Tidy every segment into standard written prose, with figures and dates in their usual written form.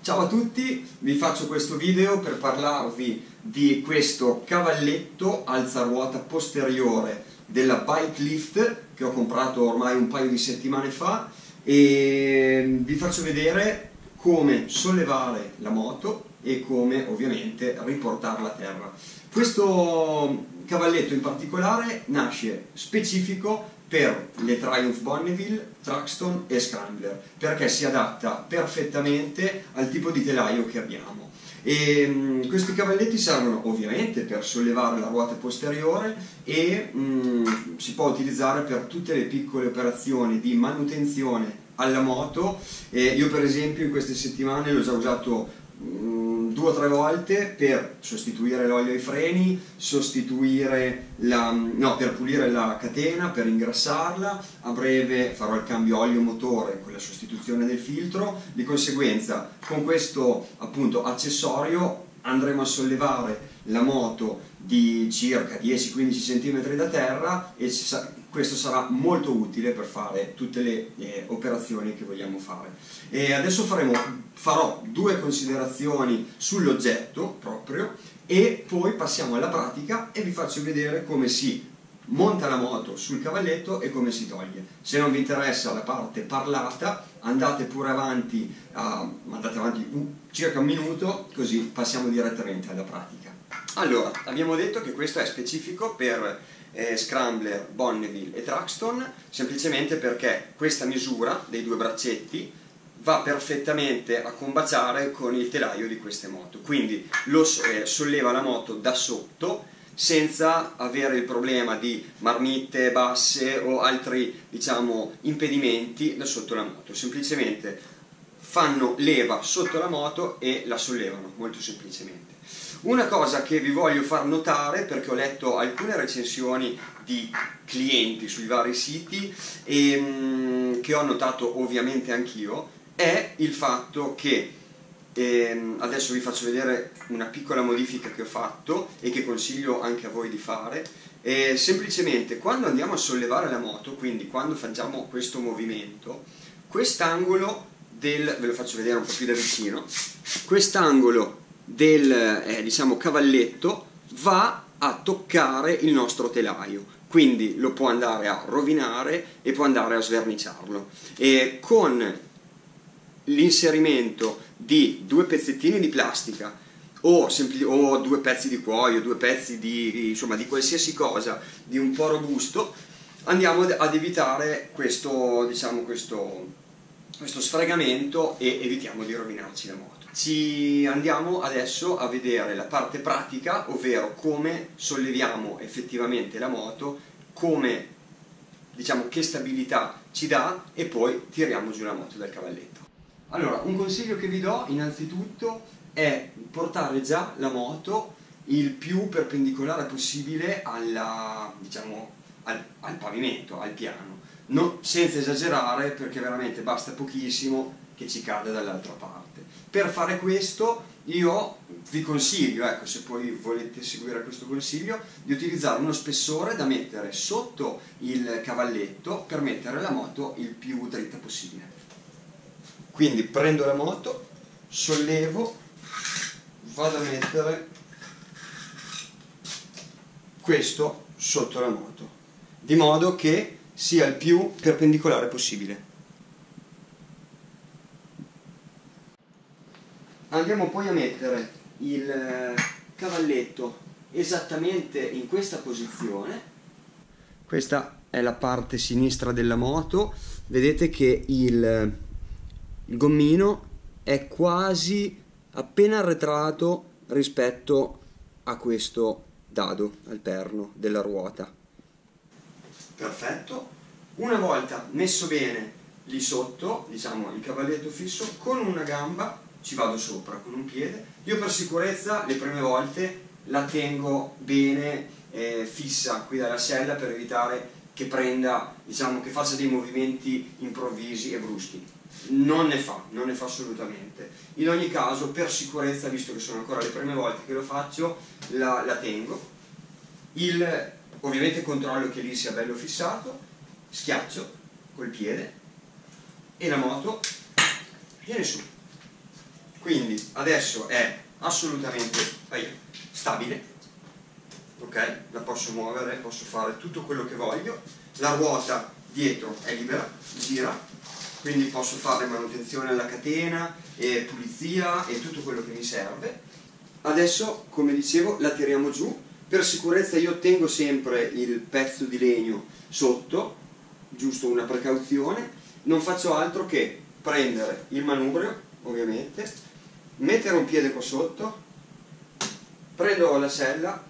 Ciao a tutti, vi faccio questo video per parlarvi di questo cavalletto alzaruota posteriore della Bike Lift che ho comprato ormai un paio di settimane fa e vi faccio vedere come sollevare la moto e come ovviamente riportarla a terra. Questo cavalletto in particolare nasce specifico per le Triumph Bonneville, Truxton e Scrambler perché si adatta perfettamente al tipo di telaio che abbiamo. E questi cavalletti servono ovviamente per sollevare la ruota posteriore e si può utilizzare per tutte le piccole operazioni di manutenzione alla moto. Io per esempio in queste settimane l'ho già usato 2 o 3 volte per sostituire l'olio ai freni, per pulire la catena, per ingrassarla. A breve farò il cambio olio motore con la sostituzione del filtro. Di conseguenza con questo appunto accessorio andremo a sollevare la moto di circa 10-15 cm da terra e questo sarà molto utile per fare tutte le operazioni che vogliamo fare. E adesso farò 2 considerazioni sull'oggetto proprio e poi passiamo alla pratica e vi faccio vedere come si monta la moto sul cavalletto e come si toglie. Se non vi interessa la parte parlata andate pure avanti, circa un minuto, così passiamo direttamente alla pratica. Allora, abbiamo detto che questo è specifico per Scrambler, Bonneville e Truxton, semplicemente perché questa misura dei 2 braccetti va perfettamente a combaciare con il telaio di queste moto, quindi solleva la moto da sotto senza avere il problema di marmitte basse o altri impedimenti da sotto la moto. Semplicemente fanno leva sotto la moto e la sollevano molto semplicemente. Una cosa che vi voglio far notare, perché ho letto alcune recensioni di clienti sui vari siti e che ho notato ovviamente anch'io, è il fatto che adesso vi faccio vedere una piccola modifica che ho fatto e che consiglio anche a voi di fare. Semplicemente quando andiamo a sollevare la moto, quindi quando facciamo questo movimento, quest'angolo ve lo faccio vedere un po' più da vicino, quest'angolo del cavalletto va a toccare il nostro telaio, quindi lo può andare a rovinare e può andare a sverniciarlo. E con l'inserimento di 2 pezzettini di plastica o 2 pezzi di cuoio, 2 pezzi di qualsiasi cosa di un po' robusto, andiamo ad evitare questo sfregamento e evitiamo di rovinarci la moto. Andiamo adesso a vedere la parte pratica, ovvero come solleviamo effettivamente la moto, che stabilità ci dà e poi tiriamo giù la moto dal cavalletto. Allora, un consiglio che vi do innanzitutto è portare già la moto il più perpendicolare possibile al pavimento, al piano, senza esagerare, perché veramente basta pochissimo che ci cada dall'altra parte. Per fare questo io vi consiglio, se poi volete seguire questo consiglio, di utilizzare uno spessore da mettere sotto il cavalletto per mettere la moto il più dritta possibile. Quindi prendo la moto, sollevo, vado a mettere questo sotto la moto, di modo che sia il più perpendicolare possibile. Andiamo poi a mettere il cavalletto esattamente in questa posizione. Questa è la parte sinistra della moto. Vedete che il gommino è quasi appena arretrato rispetto a questo dado, al perno della ruota. Perfetto. Una volta messo bene lì sotto, il cavalletto fisso, con una gamba ci vado sopra, con un piede. Io per sicurezza le prime volte la tengo bene fissa qui dalla sella per evitare che prenda, che faccia dei movimenti improvvisi e bruschi. Non ne fa assolutamente. In ogni caso, per sicurezza, visto che sono ancora le prime volte che lo faccio, la tengo. Ovviamente controllo che lì sia bello fissato, schiaccio col piede e la moto viene su. Quindi adesso è assolutamente stabile, ok? La posso muovere, posso fare tutto quello che voglio, la ruota dietro è libera, gira, quindi posso fare manutenzione alla catena e pulizia e tutto quello che mi serve. Adesso, come dicevo, la tiriamo giù. Per sicurezza io tengo sempre il pezzo di legno sotto, giusto una precauzione. Non faccio altro che prendere il manubrio, ovviamente, mettere un piede qua sotto, prendo la sella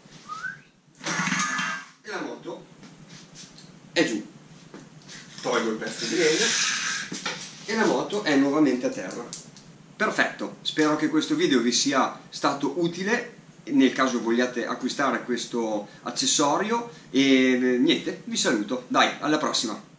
e la moto è giù. Tolgo il pezzo di legno e la moto è nuovamente a terra. Perfetto, spero che questo video vi sia stato utile nel caso vogliate acquistare questo accessorio e niente, vi saluto, dai, alla prossima!